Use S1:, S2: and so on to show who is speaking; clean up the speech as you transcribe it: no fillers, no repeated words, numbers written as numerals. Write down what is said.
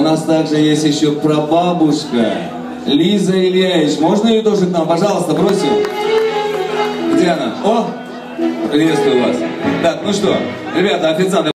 S1: нас также есть еще прабабушка Лиза Ильяевич. Можно ее тоже к нам, пожалуйста, просим? Где она? О, приветствую вас. Так, ну что, ребята, официанты.